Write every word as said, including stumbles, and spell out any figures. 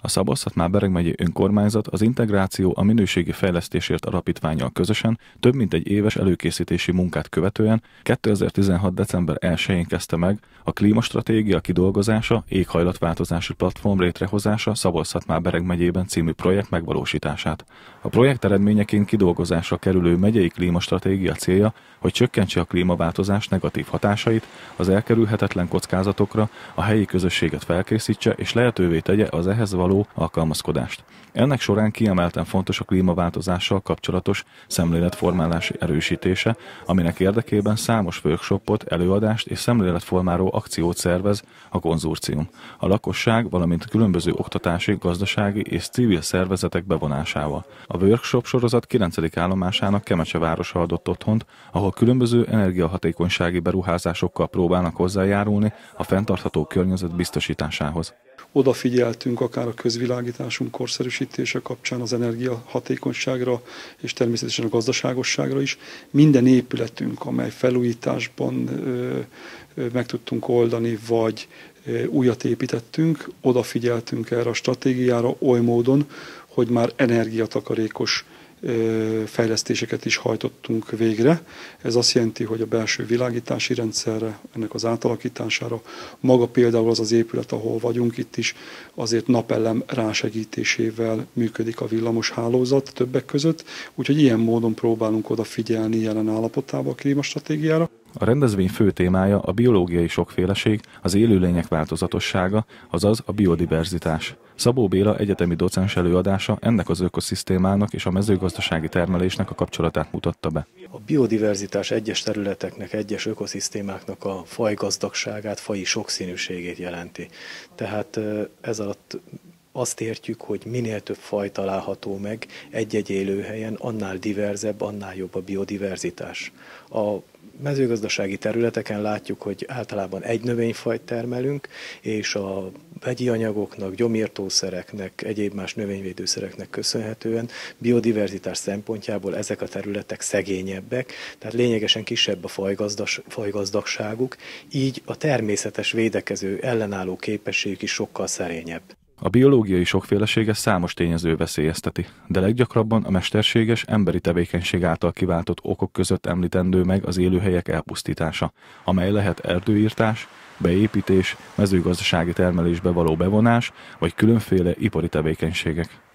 A Szabolcs-Szatmár-Bereg megyei önkormányzat az Integráció a minőségi fejlesztésért alapítvánnyal közösen több mint egy éves előkészítési munkát követően kétezer-tizenhat. december elsején kezdte meg a klímastratégia kidolgozása, éghajlatváltozási platform létrehozása Szabolcs-Szatmár-Bereg megyében című projekt megvalósítását. A projekt eredményeként kidolgozásra kerülő megyei klímastratégia célja, hogy csökkentse a klímaváltozás negatív hatásait, az elkerülhetetlen kockázatokra, a helyi közösséget felkészítse és lehetővé tegye az ehhez való alkalmazkodást. Ennek során kiemelten fontos a klímaváltozással kapcsolatos szemléletformálási erősítése, aminek érdekében számos workshopot, előadást és szemléletformáló akciót szervez a konzorcium. A lakosság, valamint különböző oktatási, gazdasági és civil szervezetek bevonásával. A workshop sorozat kilencedik állomásának Kemecse városa adott otthont, ahol különböző energiahatékonysági beruházásokkal próbálnak hozzájárulni a fenntartható környezet biztosításához. Odafigyeltünk akár a közvilágításunk korszerűsítése kapcsán az energiahatékonyságra és természetesen a gazdaságosságra is. Minden épületünk, amely felújításban ö, ö, meg tudtunk oldani, vagy ö, újat építettünk, odafigyeltünk erre a stratégiára oly módon, hogy már energiatakarékos fejlesztéseket is hajtottunk végre. Ez azt jelenti, hogy a belső világítási rendszerre, ennek az átalakítására, maga például az az épület, ahol vagyunk, itt is azért napellem rásegítésével működik a villamos hálózat többek között, úgyhogy ilyen módon próbálunk odafigyelni jelen állapotába a klímastratégiára. A rendezvény fő témája a biológiai sokféleség, az élőlények változatossága, azaz a biodiverzitás. Szabó Béla egyetemi docens előadása ennek az ökoszisztémának és a mezőgazdasági termelésnek a kapcsolatát mutatta be. A biodiverzitás egyes területeknek, egyes ökoszisztémáknak a fajgazdagságát, faji sokszínűségét jelenti. Tehát ez alatt azt értjük, hogy minél több faj található meg egy-egy élőhelyen, annál diverzebb, annál jobb a biodiverzitás. A mezőgazdasági területeken látjuk, hogy általában egy növényfajt termelünk, és a vegyi anyagoknak, gyomírtószereknek, egyéb más növényvédőszereknek köszönhetően biodiverzitás szempontjából ezek a területek szegényebbek, tehát lényegesen kisebb a fajgazdas, fajgazdagságuk, így a természetes védekező ellenálló képességük is sokkal szerényebb. A biológiai sokfélesége számos tényező veszélyezteti, de leggyakrabban a mesterséges, emberi tevékenység által kiváltott okok között említendő meg az élőhelyek elpusztítása, amely lehet erdőirtás, beépítés, mezőgazdasági termelésbe való bevonás, vagy különféle ipari tevékenységek.